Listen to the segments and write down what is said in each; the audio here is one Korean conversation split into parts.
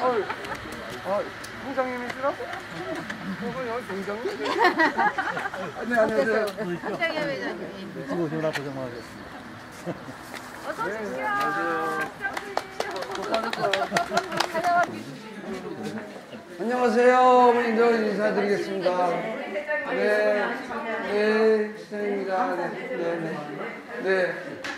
총장님이시라? 이건 여기 총장님? 네, 안녕하세요. 한장현 회장님. 지금 오시느라 고생 많으셨습니다. 어서 오십시오. 안녕하세요. 어머님들 인사드리겠습니다. 네, 네, 시장입니다. 네.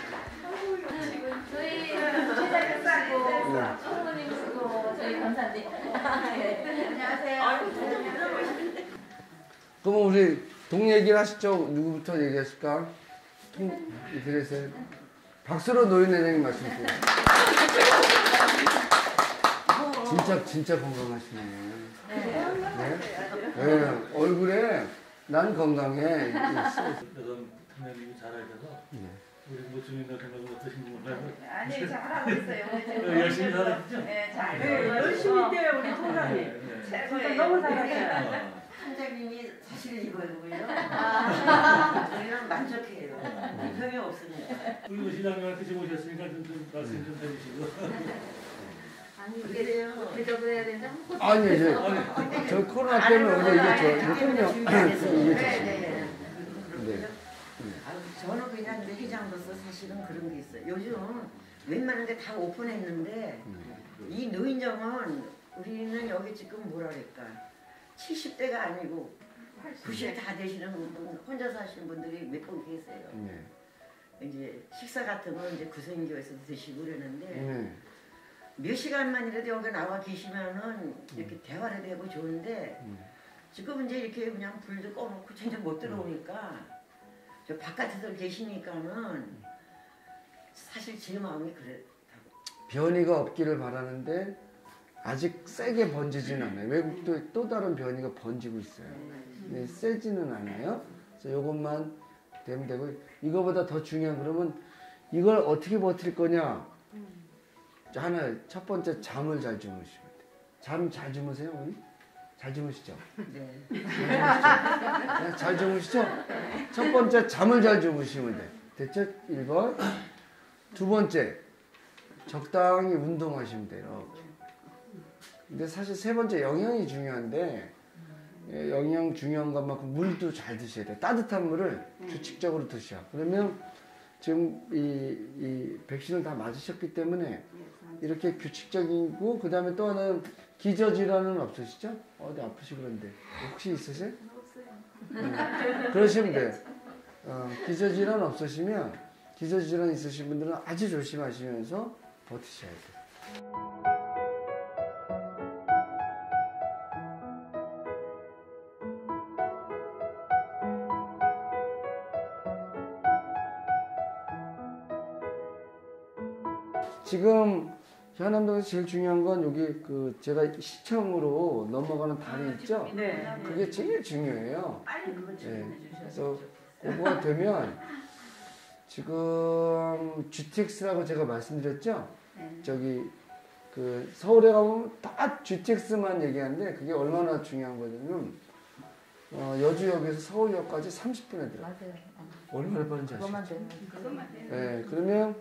저희 부회장님이시고 성모님이시고 저희 감사님. 안녕하세요. 그럼 우리 동 얘기를 하시죠. 누구부터 얘기하실까? 그래서 박수로 노인 회장님 말씀 주세요. 진짜 건강하시네. 네. 얼굴에 난 건강해. 여러분 선생님이 잘 알셔서 우리 뭐 주민들 생각은 어떠신지 몰라요. 아니 잘하고 있어요. 열심히 살아주죠? 네, 잘. 열심히 뛰어요 우리 통장님. 진짜 너무 잘하셔요. 한장님이 사실 이거고요. 저희는 만족해요. 병이 없습니다. 우리 시장님한테 지금 오셨으니까 좀 말씀 좀 해주시고. 아니 이게 대접을 해야 된다. 아니, 저 코로나 때문에 오늘 네. 저는 그냥 회장으로서 사실은 그런 게 있어요. 요즘 웬만한 데 다 오픈했는데 이 노인정은 우리는 여기 지금 뭐라 그럴까 70대가 아니고 90대 다 되시는 분, 혼자 사시는 분들이 몇 분 계세요. 이제 식사 같은 거 이제 구성교에서 드시고 그러는데 몇 시간만이라도 여기 나와 계시면은 이렇게 대화를 되고 좋은데 지금 이제 이렇게 그냥 불도 꺼놓고 전혀 못 들어오니까 저 바깥에서 계시니까는 사실 제 마음이 그래. 변이가 없기를 바라는데 아직 세게 번지지는 않아요. 외국도 또 다른 변이가 번지고 있어요. 네, 세지는 않아요. 그래서 이것만 되면 되고 이거보다 더 중요한 그러면 이걸 어떻게 버틸 거냐. 하나 첫 번째 잠을 잘 주무시면 돼요. 잠 잘 주무세요, 어머니? 잘 주무시죠? 네. 잘 주무시죠? 첫 번째 잠을 잘 주무시면 돼. 됐죠? 1번. 두 번째 적당히 운동하시면 돼요. 근데 사실 세 번째 영양이 중요한데 영양 중요한 것만큼 물도 잘 드셔야 돼요. 따뜻한 물을 규칙적으로 드셔. 그러면 지금 이 백신을 다 맞으셨기 때문에 이렇게 규칙적이고 그 다음에 또 하나는 기저질환은 없으시죠? 어디 아프시 그런데 혹시 있으세요? 없어요. 그러시면 돼요. 기저질환 없으시면 기저질환 있으신 분들은 아주 조심하시면서 버티셔야 돼요. 지금 현암동에서 제일 중요한 건 여기 그 제가 시청으로 넘어가는 다리 있죠? 네. 그게 제일 중요해요. 빨리 그거 좀 그래서 그거가 되면 지금 GTX라고 제가 말씀드렸죠? 저기 그 서울에 가보면 다 GTX만 얘기하는데 그게 얼마나 중요한 거냐면 여주역에서 서울역까지 30분에 들어요. 맞아요. 얼마나 빠른지 아시죠? 그것만 되면. 네, 그러면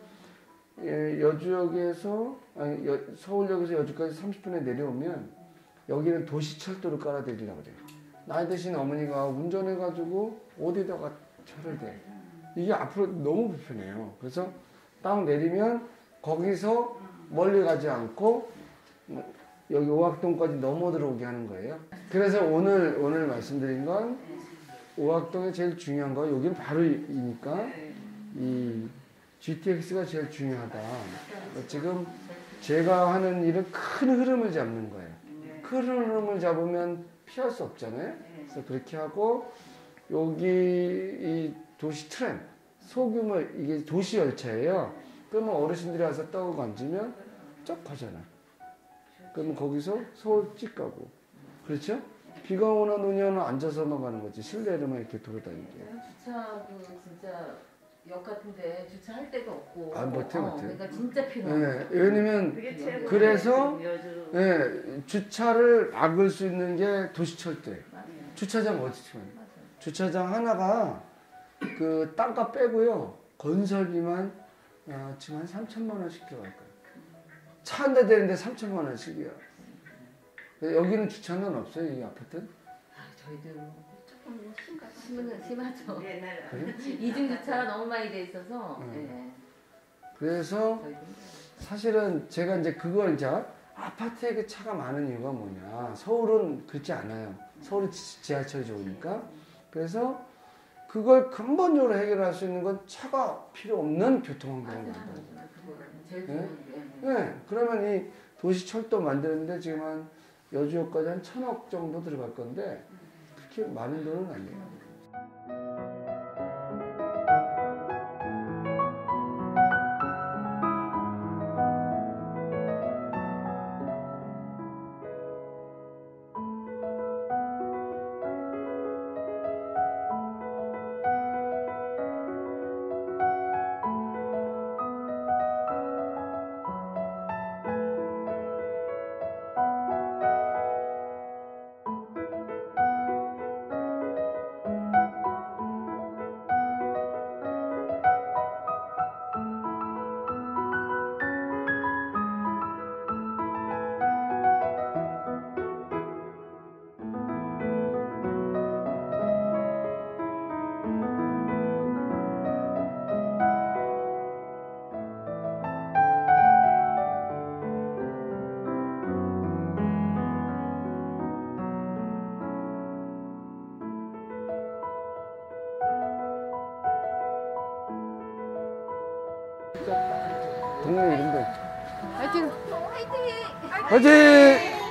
여주역에서 서울역에서 여주까지 30분에 내려오면 여기는 도시철도를 깔아드리려고 그래요. 나이 드신 어머니가 운전해가지고 어디다가 차를 대. 이게 앞으로 너무 불편해요. 그래서 딱 내리면 거기서 멀리 가지 않고 여기 오학동까지 넘어 들어오게 하는 거예요. 그래서 오늘 말씀드린 건 오학동에 제일 중요한 건 여기는 바로이니까 이 GTX가 제일 중요하다. 지금 제가 하는 일은 큰 흐름을 잡는 거예요. 큰 흐름을 잡으면 피할 수 없잖아요. 그래서 그렇게 하고 여기 이 도시 트램 소규모 이게 도시 열차예요. 그러면 어르신들이 와서 떠고 앉으면 쩍 가잖아. 그러면 거기서 서울 찍 가고 그렇죠? 비가 오나 눈이 오나 앉아서만 가는 거지 실내로만 이렇게 돌아다니게. 주차도 진짜 역 같은데 주차할 데가 없고. 못해. 그러니까 진짜 필요해. 네, 왜냐면 그래서 주차를 막을 수 있는 게 도시철도예요. 주차장 어디 치면 주차장 하나가 그 땅값 빼고요 건설비만 지금 한 3천만 원씩 들어갈 거예요. 차 한 대 되는데 3천만 원씩이야. 여기는 주차는 없어요, 이 아파트는? 저희도 조금 심하죠. 그래요? 이중 주차가 너무 많이 돼 있어서. 예. 그래서 저희도 사실은 제가 이제 그걸 이제 아파트에 그 차가 많은 이유가 뭐냐. 서울은 그렇지 않아요. 서울은 지하철이 좋으니까. 그래서 그걸 근본적으로 해결할 수 있는 건 차가 필요 없는 교통환경을 만들어야 돼요. 그거는 제일 네? 중요한 게. 네, 그러면 이 도시철도 만드는데 지금 한 여주역까지 한 1,000억 정도 들어갈 건데 그렇게 많은 돈은 아니에요. 동네 이름도 화이팅! 화이팅!